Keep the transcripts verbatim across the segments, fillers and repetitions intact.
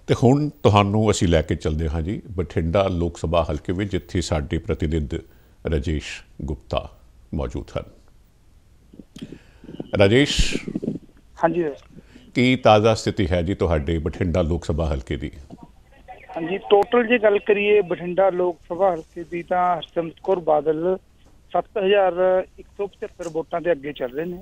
ਤੇ ਹੁਣ ਤੁਹਾਨੂੰ ਅਸੀਂ ਲੈ ਕੇ ਚੱਲਦੇ ਹਾਂ ਜੀ ਬਠਿੰਡਾ ਲੋਕ ਸਭਾ ਹਲਕੇ ਵਿੱਚ, ਜਿੱਥੇ ਸਾਡੇ ਪ੍ਰਤੀਨਿਧ ਰਾਜੇਸ਼ ਗੁਪਤਾ ਮੌਜੂਦ ਹਨ। ਰਾਜੇਸ਼, ਹਾਂਜੀ ਕੀ ਤਾज़ा स्थिति है जी ਤੁਹਾਡੇ ਬਠਿੰਡਾ ਲੋਕ ਸਭਾ ਹਲਕੇ ਦੀ? ਹਾਂਜੀ, ਟੋਟਲ ਜੇ ਗੱਲ ਕਰੀਏ ਬਠਿੰਡਾ ਲੋਕ ਸਭਾ ਹਲਕੇ ਦੀ ਤਾਂ ਹਰਸਿਮਰਤ ਕੌਰ ਬਾਦਲ ਸੱਤ ਹਜ਼ਾਰ ਇੱਕ ਸੌ ਪਝੱਤਰ ਵੋਟਾਂ ਦੇ ਅੱਗੇ ਚੱਲ ਰਹੇ ਨੇ।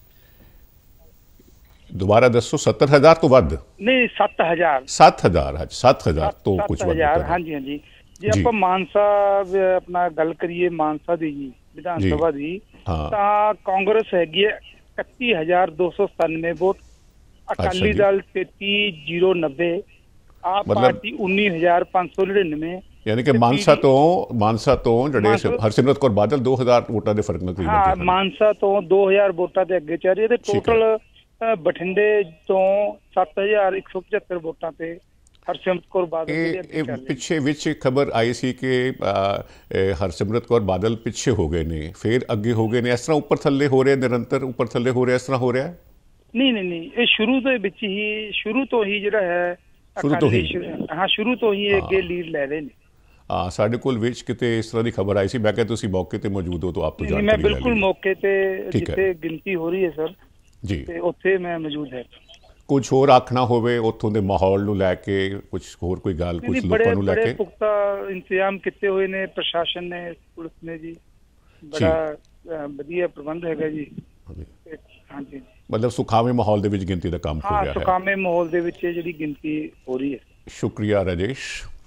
ਦੁਬਾਰਾ ਦੱਸੋ, ਸੱਤਰ ਹਜ਼ਾਰ ਤੋਂ ਵੱਧ? ਨਹੀਂ, ਸੱਤ ਹਜ਼ਾਰ ਸੱਤ ਹਜ਼ਾਰ ਸੱਤ ਹਜ਼ਾਰ ਤੋਂ ਕੁਝ ਵੱਧ। ਹਾਂਜੀ ਹਾਂਜੀ, ਜੇ ਆਪਾਂ ਮਾਨਸਾ ਆਪਣਾ ਗੱਲ ਕਰੀਏ ਮਾਨਸਾ ਦੀ ਜੀ ਵਿਧਾਨ ਸਭਾ ਦੀ, ਤਾਂ ਕਾਂਗਰਸ ਹੈਗੀ ਹੈ ਇਕੱਤੀ ਹਜ਼ਾਰ ਦੋ ਸੌ ਸਤਾਨਵੇਂ ਵੋਟ, ਅਕਾਲੀ ਦਲ ਤੇਤੀ ਜ਼ੀਰੋ ਨੱਬੇ, ਆਪ ਪਾਰਟੀ ਉੱਨੀ ਹਜ਼ਾਰ ਪੰਜ ਸੌ ਨੜਿਨਵੇਂ। यानी कि मानसा तो मानसा तो ਜਿਹੜੇ ਹਰਸਿਮਰਤ ਕੌਰ ਬਾਦਲ ਦੋ ਹਜ਼ਾਰ ਵੋਟਾਂ ਦੇ ਫਰਕ ਨਾਲ ਤਕਰੀਬਨ। ਹਾਂ, ਮਾਨਸਾ ਤੋਂ ਦੋ ਹਜ਼ਾਰ ਵੋਟਾਂ ਦੇ ਅੱਗੇ ਚੱਲ ਰਹੀ ਹੈ ਤੇ ਟੋਟਲ ਬਠਿੰਡੇ ਤੋਂ ਸੱਤ ਹਜ਼ਾਰ ਇੱਕ ਸੌ ਪਝੱਤਰ ਵੋਟਾਂ ਤੇ ਹਰਸਿਮਰਤ ਕੌਰ ਬਾਦਲ ਦੇ ਅੱਗੇ ਚੱਲ ਰਹੀ ਹੈ। ਪਿੱਛੇ ਵਿੱਚ ਖਬਰ ਆਈ ਸੀ ਕਿ ਹਰਸਿਮਰਤ ਕੌਰ ਬਾਦਲ ਪਿੱਛੇ ਹੋ ਗਏ ਨੇ, ਫਿਰ ਅੱਗੇ ਹੋ ਗਏ ਨੇ, ਇਸ ਤਰ੍ਹਾਂ ਉੱਪਰ ਥੱਲੇ ਹੋ ਰਿਹਾ, ਨਿਰੰਤਰ ਉੱਪਰ ਥੱਲੇ ਹੋ ਰਿਹਾ, ਇਸ ਤਰ੍ਹਾਂ ਹੋ ਰਿਹਾ? ਨਹੀਂ ਨਹੀਂ ਨਹੀਂ, ਇਹ ਸ਼ੁਰੂ ਦੇ ਵਿੱਚ ਹੀ ਸ਼ੁਰੂ ਤੋਂ ਹੀ ਜਿਹੜਾ ਹੈ ਹਾਂ ਸ਼ੁਰੂ ਤੋਂ ਹੀ ਅੱਗੇ ਲੀਡ ਲੈ ਰਹੇ ਨੇ। ਹਾਂ, ਸਾਡੇ ਕੋਲ ਵਿੱਚ ਕਿਤੇ ਇਸ ਤਰ੍ਹਾਂ ਦੀ ਖਬਰ ਆਈ ਸੀ, ਮੈਂ ਕਿਹਾ ਤੁਸੀਂ ਮੌਕੇ ਤੇ ਮੌਜੂਦ ਹੋ ਤਾਂ ਆਪ ਤੋਂ ਜਾਣਕਾਰੀ ਲੈ ਲਈ। ਮੈਂ ਬਿਲਕੁਲ ਮੌਕੇ ਤੇ ਜਿੱਥੇ ਗਿਣਤੀ ਹੋ ਰਹੀ ਹੈ ਸਰ ਜੀ, ਤੇ ਉੱਥੇ ਮੈਂ ਮੌਜੂਦ ਹੈ। ਕੁਝ ਹੋਰ ਆਖਣਾ ਹੋਵੇ ਉੱਥੋਂ ਦੇ ਮਾਹੌਲ ਨੂੰ ਲੈ ਕੇ, ਕੁਝ ਹੋਰ ਕੋਈ ਗੱਲ ਕੁਝ ਲੋਕਾਂ ਨੂੰ ਲੈ ਕੇ? ਬੜੇ ਪੁਖਤਾ ਇੰਤਜ਼ਾਮ ਕੀਤੇ ਹੋਏ ਨੇ ਪ੍ਰਸ਼ਾਸਨ ਨੇ, ਪੁਲਿਸ ਨੇ ਜੀ, ਬੜਾ ਵਧੀਆ ਪ੍ਰਬੰਧ ਹੈਗਾ ਜੀ। ਹਾਂਜੀ, ਮਤਲਬ ਸੁਖਾਵੇਂ ਮਾਹੌਲ ਦੇ ਵਿੱਚ ਗਿਣਤੀ ਦਾ ਕੰਮ ਹੋ ਰਿਹਾ ਹੈ। ਸੁਖਾਵੇਂ ਮਾਹੌਲ ਦੇ ਵਿੱਚ ਜਿਹੜੀ ਗਿਣਤੀ ਹੋ ਰਹੀ ਹੈ। ਸ਼ੁਕਰੀਆ ਰਾਜੇਸ਼।